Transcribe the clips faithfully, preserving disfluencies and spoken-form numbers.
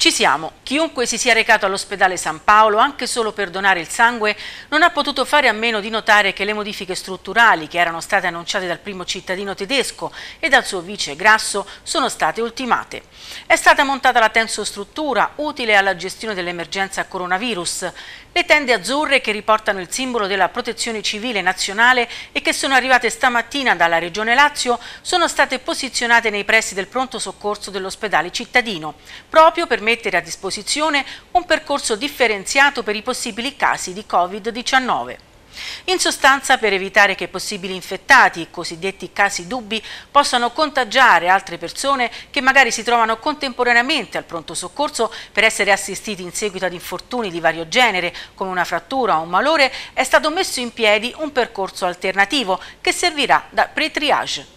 Ci siamo. Chiunque si sia recato all'ospedale San Paolo, anche solo per donare il sangue, non ha potuto fare a meno di notare che le modifiche strutturali che erano state annunciate dal primo cittadino tedesco e dal suo vice Grasso sono state ultimate. È stata montata la tensostruttura utile alla gestione dell'emergenza coronavirus. Le tende azzurre che riportano il simbolo della Protezione Civile Nazionale e che sono arrivate stamattina dalla Regione Lazio sono state posizionate nei pressi del pronto soccorso dell'ospedale cittadino, proprio per mettere a disposizione un percorso differenziato per i possibili casi di Covid diciannove. In sostanza, per evitare che possibili infettati, i cosiddetti casi dubbi, possano contagiare altre persone che magari si trovano contemporaneamente al pronto soccorso per essere assistiti in seguito ad infortuni di vario genere, come una frattura o un malore, è stato messo in piedi un percorso alternativo che servirà da pre-triage.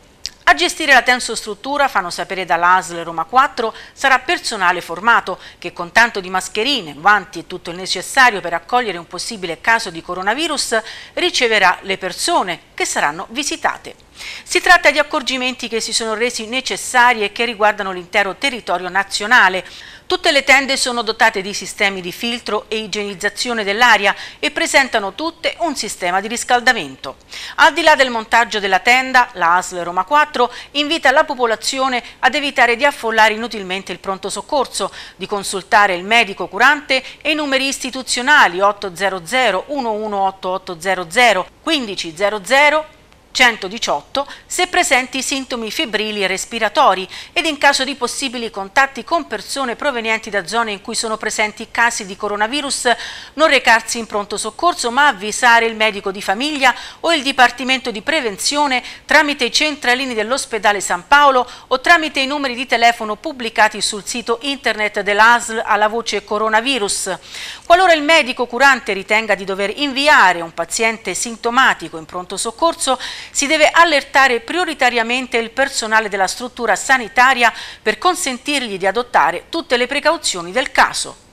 A gestire la tensostruttura, fanno sapere dall'A S L Roma quattro, sarà personale formato che con tanto di mascherine, guanti e tutto il necessario per accogliere un possibile caso di coronavirus riceverà le persone che saranno visitate. Si tratta di accorgimenti che si sono resi necessari e che riguardano l'intero territorio nazionale. Tutte le tende sono dotate di sistemi di filtro e igienizzazione dell'aria e presentano tutte un sistema di riscaldamento. Al di là del montaggio della tenda, la A S L Roma quattro invita la popolazione ad evitare di affollare inutilmente il pronto soccorso, di consultare il medico curante e i numeri istituzionali otto zero zero uno uno otto otto zero zero, quindici zero zero centodiciotto se presenti sintomi febbrili e respiratori ed in caso di possibili contatti con persone provenienti da zone in cui sono presenti casi di coronavirus non recarsi in pronto soccorso ma avvisare il medico di famiglia o il Dipartimento di Prevenzione tramite i centralini dell'ospedale San Paolo o tramite i numeri di telefono pubblicati sul sito internet dell'A S L alla voce coronavirus. Qualora il medico curante ritenga di dover inviare un paziente sintomatico in pronto soccorso, si deve allertare prioritariamente il personale della struttura sanitaria per consentirgli di adottare tutte le precauzioni del caso.